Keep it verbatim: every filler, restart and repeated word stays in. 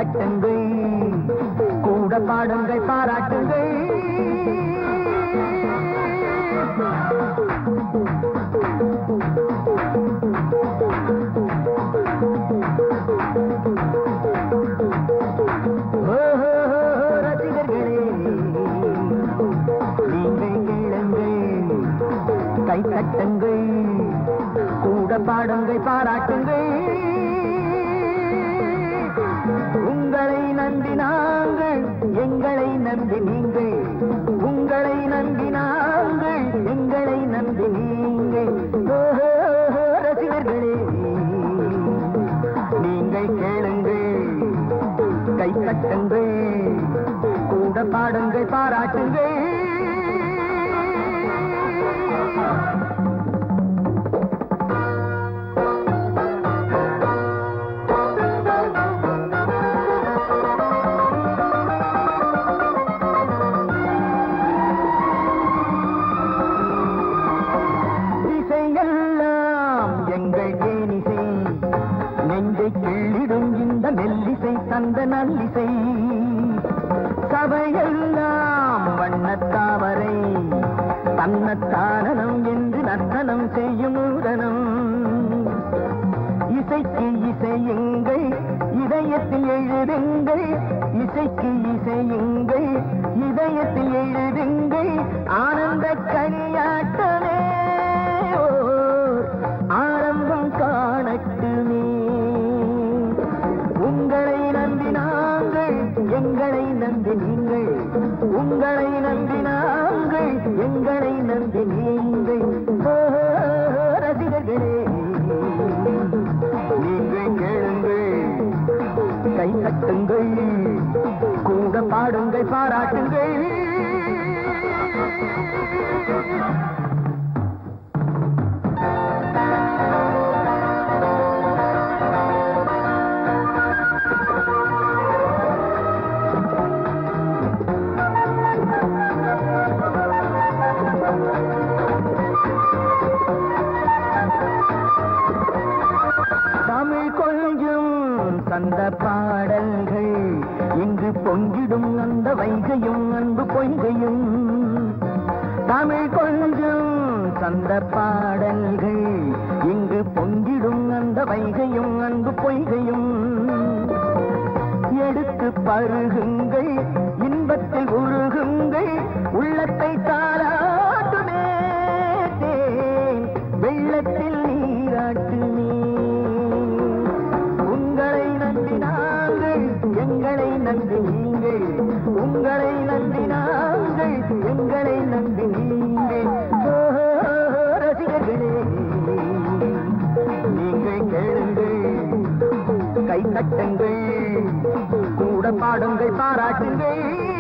தட்டுங்கள் கூட பாடுங்கள் பாராட்டுங்கள் கை தட்டுங்கள் கூட பாடுங்கள் பாராட்டுங்கள் உங்களை நம்பி நாங்கள் எங்களை நம்பி நீங்கள் உங்களை நம்பி நாங்கள் எங்களை நம்பி நீங்கள் ரசிகர்களே நீங்கள் கேளுங்கள் கை தட்டுங்கள் கூட பாடுங்கள் பாராட்டுங்கள் நெஞ்சை கிள்ளிடும் இந்த மெல்லிசை தந்த நல்லிசை சபையெல்லாம் வண்ணத்தாமரை தன்னத்தானனம் என்று நர்த்தனம் செய்யும் நூதனம் இசைக்கு இசையுங்கள் இதயத்தில் எழுதுங்கள் இசைக்கு இசையுங்கள் இதயத்தில் எழுதுங்கள் ஆனந்த களியாட்டமே ஆரம்பம் காணட்டுமே உங்களை நம்பி நாங்கள் எங்களை நம்பி நீங்கள் உங்களை நம்பி நாங்கள் எங்களை நம்பி நீங்கள் ரசிகர்களே நீங்கள் கேளுங்கள் கை தட்டுங்கள் கூட பாடுங்கள் பாராட்டுங்கள் அந்த பாடல்கள் இங்கு பொங்கிடும் அந்த வைகையும் அன்பு பொய்கையும் தமிழ் கொஞ்சம் சந்த பாடல்கள் இங்கு பொங்கிடும் அந்த வைகையும் அன்பு பொய்கையும் எடுத்து பருகுங்கள் இன்பத்தில் உருகுங்கள் உள்ளத்தை தாராட்டுமே தேன் வெள்ளத்தில் நீராட்டுமே எங்களை நம்பி நீங்கள் உங்களை நம்பி நாங்கள் எங்களை நம்பி நீங்கள் ரசிகர்களே நீங்கள் கேளுங்கள் கை தட்டுங்கள் கூட பாடுங்கள் பாராட்டுங்கள்